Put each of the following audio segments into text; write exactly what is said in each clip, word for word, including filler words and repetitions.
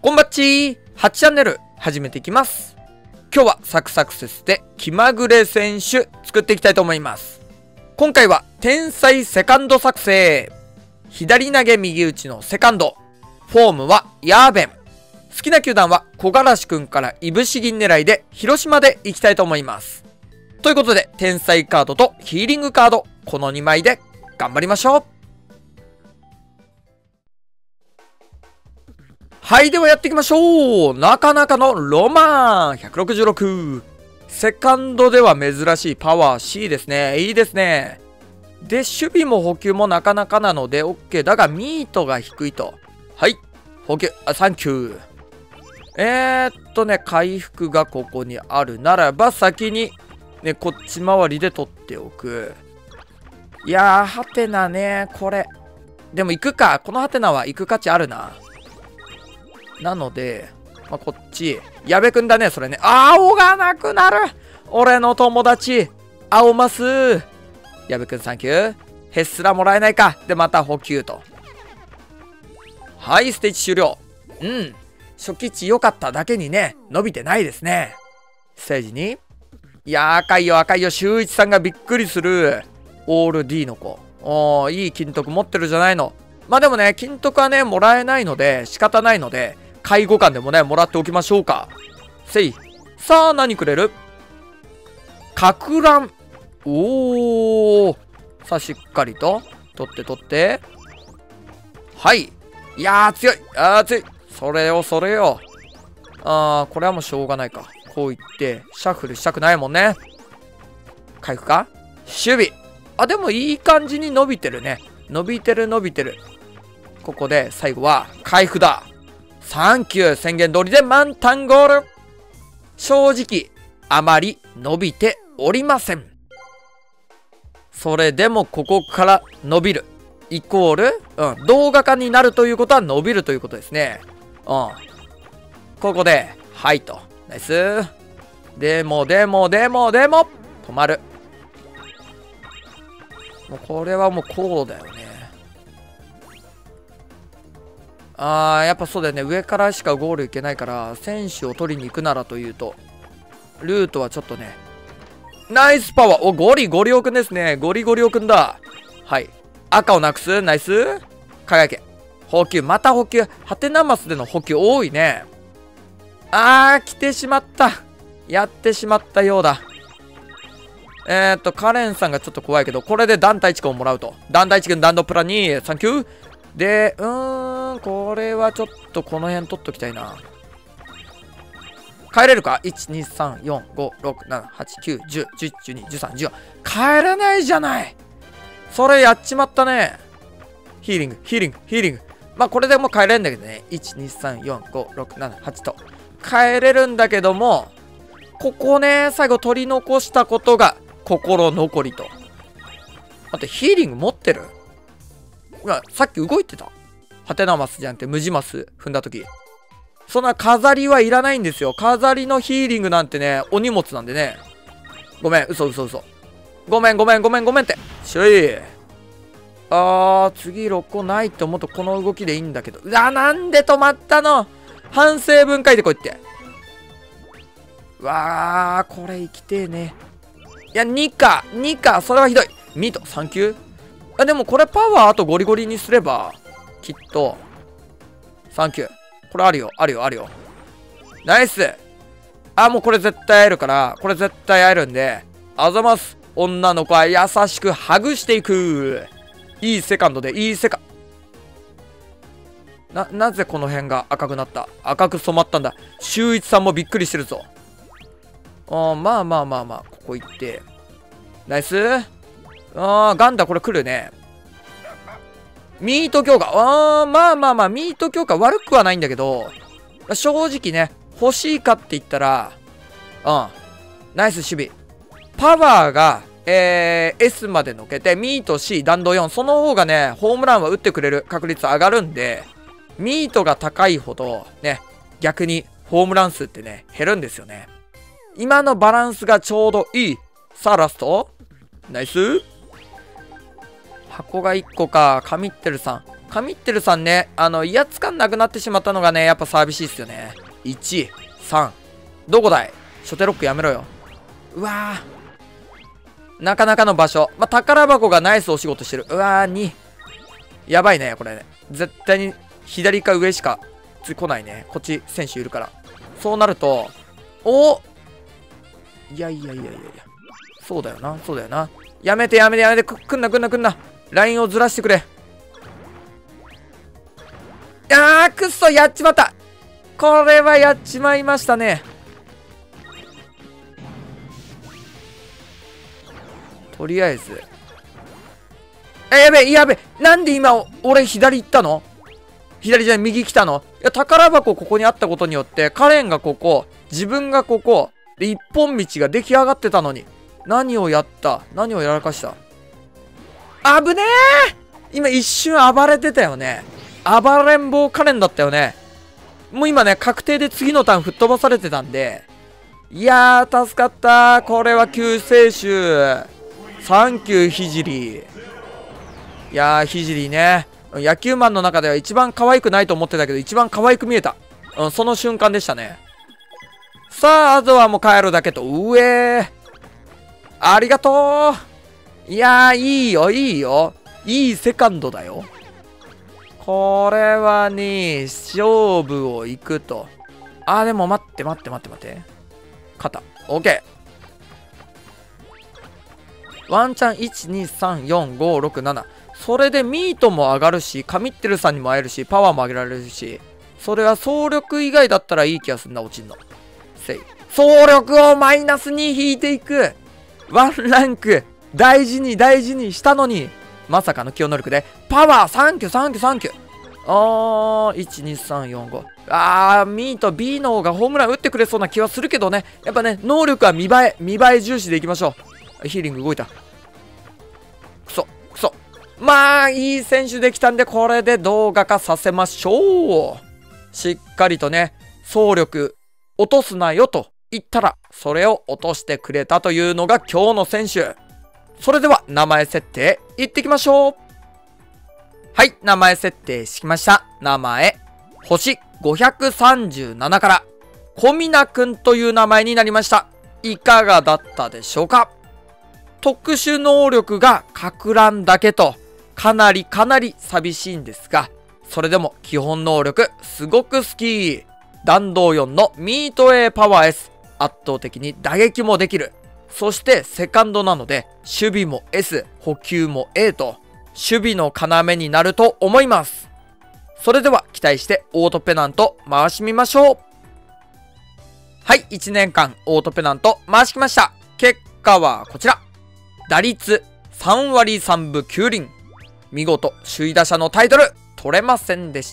こんばっちー !はち チャンネル始めていきます。今日はサクサクセスで気まぐれ選手作っていきたいと思います。今回は天才セカンド作成。左投げ右打ちのセカンド。フォームはヤーベン。好きな球団は小柄しくんからいぶし銀狙いで広島でいきたいと思います。ということで天才カードとヒーリングカード、このにまいで頑張りましょう。はい、ではやっていきましょう。なかなかのロマンひゃくろくじゅうろく。セカンドでは珍しいパワー シー ですね。いいですね。で、守備も補給もなかなかなので OK。だが、ミートが低いと。はい。補給。あ、サンキュー。えーっとね、回復がここにあるならば、先に、ね、こっち回りで取っておく。いやー、ハテナね、これ。でも行くか。このハテナは行く価値あるな。なので、まあ、こっち。矢部くんだね、それね。青がなくなる俺の友達青マス矢部くんサンキュー。へっすらもらえないか。で、また補給と。はい、ステージ終了。うん。初期値良かっただけにね、伸びてないですね。ステージに。いやー、赤いよ、赤いよ。修一さんがびっくりする。オール D の子。おー、いい金徳持ってるじゃないの。まあでもね、金徳はね、もらえないので、仕方ないので、介護官でもね、もらっておきましょうか。せい。さあ、何くれる？かく乱。おー。さあ、しっかりと。取って取って。はい。いやー、強い。あー、強い。それよ、それよ。あー、これはもうしょうがないか。こう言って、シャッフルしたくないもんね。回復か？守備。あ、でもいい感じに伸びてるね。伸びてる伸びてる。ここで最後は回復だ。サンキュー。宣言通りで満タンゴール。正直、あまり伸びておりません。それでもここから伸びる。イコール、うん、動画化になるということは伸びるということですね。うん。ここで、はいと。ナイス。でも、でも、でも、でも、止まる。もうこれはもうこうだよね。あー、やっぱそうだよね。上からしかゴールいけないから、選手を取りに行くならというと、ルートはちょっとね。ナイスパワー。お、ゴリゴリオくんですね。ゴリゴリオくんだ。はい。赤をなくす。ナイス。輝け。補給。また補給。ハテナマスでの補給多いね。あー、来てしまった。やってしまったようだ。えーっと、カレンさんがちょっと怖いけど、これで団体地区をもらうと。団体地区の弾道プランに、サンキュー。で、うーん、これはちょっとこの辺取っときたいな。帰れるか ?いち、に、さん、よん、ご、ろく、なな、はち、きゅう、じゅう、じゅういち、じゅうに、じゅうさん、じゅうよん。帰れないじゃない。それやっちまったね。ヒーリング、ヒーリング、ヒーリング。まあこれでもう帰れるんだけどね。いち、に、さん、よん、ご、ろく、なな、はちと。帰れるんだけども、ここね、最後取り残したことが心残りと。待って、ヒーリング持ってる？今、さっき動いてた？ハテナマスじゃんって無地マス踏んだとき。そんな飾りはいらないんですよ。飾りのヒーリングなんてね、お荷物なんでね。ごめん、嘘嘘嘘。ごめんごめんごめんごめんって。しょい。あー、次ろっこないって思うとこの動きでいいんだけど。うわ、なんで止まったの？反省分解でこうやって。うわー、これ生きてえね。いや、にか。にか。それはひどい。ミート。サンキュー。あ、でもこれパワーあとゴリゴリにすれば、きっと、サンキュー。これあるよ、あるよ、あるよ。ナイス。あ、もうこれ絶対会えるから、これ絶対会えるんで、あざます。女の子は優しくハグしていく。いいセカンドで、いいセカ。な、なぜこの辺が赤くなった？赤く染まったんだ。修一さんもびっくりしてるぞ。あ、まあまあまあまあ、ここ行って。ナイス。あー、ガンダこれ来るね。ミート強化。あー、まあまあまあ、ミート強化悪くはないんだけど、正直ね、欲しいかって言ったら、うん。ナイス守備。パワーが、えー、S までのけて、ミート C、弾道よん。その方がね、ホームランは打ってくれる確率上がるんで、ミートが高いほど、ね、逆にホームラン数ってね、減るんですよね。今のバランスがちょうどいい。さあ、ラスト。ナイス。箱がいっこか。神ってるさん。 カミッテルさんね、あの、威圧感なくなってしまったのがね、やっぱ寂しいっすよね。いち、さん。どこだい？初手ロックやめろよ。うわー。なかなかの場所。まあ、宝箱がナイスお仕事してる。うわー、に。やばいね、これね。絶対に左か上しか来ないね。こっち選手いるから。そうなると、おいやいやいやいやいや。そうだよな、そうだよな。やめてやめてやめて、く、くんなくんなくんな。ラインをずらしてくれ。あー、くっそ、やっちまった。これはやっちまいましたね。とりあえず。え、やべえ、やべえ。なんで今、俺左行ったの？左じゃない、右来たの？いや、宝箱ここにあったことによって、カレンがここ、自分がここ、で、一本道が出来上がってたのに。何をやった？何をやらかした？あぶねえ！今一瞬暴れてたよね。暴れん坊カレンだったよね。もう今ね、確定で次のターン吹っ飛ばされてたんで。いやー、助かったー。これは救世主。サンキュー、ひじり。いやー、ひじりね。野球マンの中では一番可愛くないと思ってたけど、一番可愛く見えた。うん、その瞬間でしたね。さあ、あとはもう帰るだけと。うえー。ありがとう。いやー、いいよ、いいよ。いいセカンドだよ。これはね、勝負を行くと。あー、でも待って待って待って待って。肩。オッケー。ワンチャンいち、に、さん、よん、ご、ろく、なな。それでミートも上がるし、カミッテルさんにも会えるし、パワーも上げられるし、それは総力以外だったらいい気がすんな、落ちんの。せい。総力をマイナスに引いていく。ワンランク、大事に大事にしたのに、まさかの強能力で、パワー、サンキュー、サンキュー、サンキュー。あー、いち、に、さん、よん、ご。あー、ミート B の方がホームラン打ってくれそうな気はするけどね。やっぱね、能力は見栄え、見栄え重視でいきましょう。ヒーリング動いた。くそ、くそ。まあ、いい選手できたんで、これで動画化させましょう。しっかりとね、総力、落とすなよと言ったら、それを落としてくれたというのが今日の選手。それでは、名前設定、いってきましょう。はい、名前設定しました。名前、星ごひゃくさんじゅうななから、小湊くんという名前になりました。いかがだったでしょうか？特殊能力がか乱だけと、かなりかなり寂しいんですが、それでも基本能力すごく好き。弾道よんのミート A パワー S。圧倒的に打撃もできる。そしてセカンドなので、守備も S、補給も A と、守備の要になると思います。それでは期待してオートペナント回してみましょう。はい、いちねんかんオートペナント回してきました。結果はこちら。打率さんわりさんぶきゅうりん。見事首位打者のタイトル取れませんでした。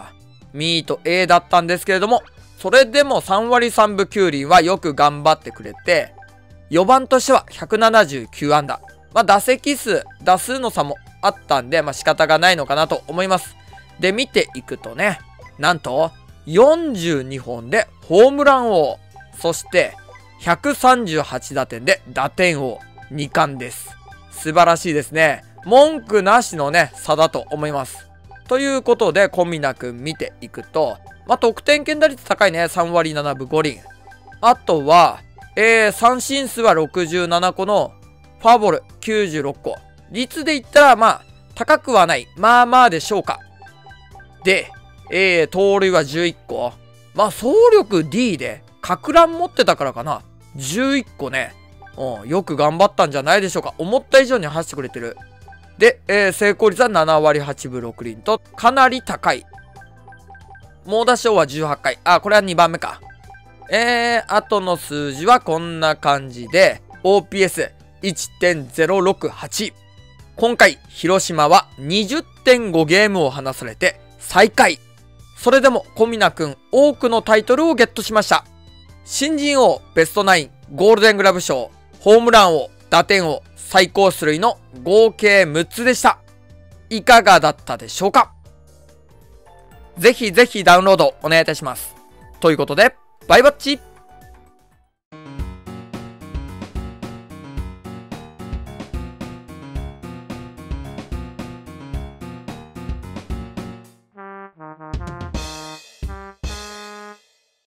ミート A だったんですけれども、それでもさんわりさんぶきゅうりんはよく頑張ってくれて、よばんとしてはひゃくななじゅうきゅうあんだ。まあ打席数、打数の差もあったんで、まあ仕方がないのかなと思います。で、見ていくとね、なんとよんじゅうにほんでホームラン王、そしてひゃくさんじゅうはちだてんで打点王にかんです。素晴らしいですね。文句なしのね、差だと思います。ということで、小湊くん見ていくと、まあ、得点圏打率高いね。さんわりななぶごりん。あとは、えー、三振数はろくじゅうななこの、フォアボールきゅうじゅうろっこ。率で言ったら、まあ、高くはない。まあまあでしょうか。で、えー、盗塁はじゅういっこ。まあ、走力 D で、か乱持ってたからかな。じゅういっこね。うん、よく頑張ったんじゃないでしょうか。思った以上に走ってくれてる。で、えー、成功率はななわりはちぶろくりんと、かなり高い。猛打賞はじゅうはちかい。あ、これはにばんめか。えー、あとの数字はこんな感じで、オーピーエスいってんぜろろくはち。今回、広島は にじゅってんご ゲームを離されて最下位。それでも小湊くん多くのタイトルをゲットしました。新人王、ベストナイン、ゴールデングラブ賞、ホームラン王、打点王、最高出塁の合計むっつでした。いかがだったでしょうか？ぜひぜひダウンロードお願いいたします。ということで、バイバッチ。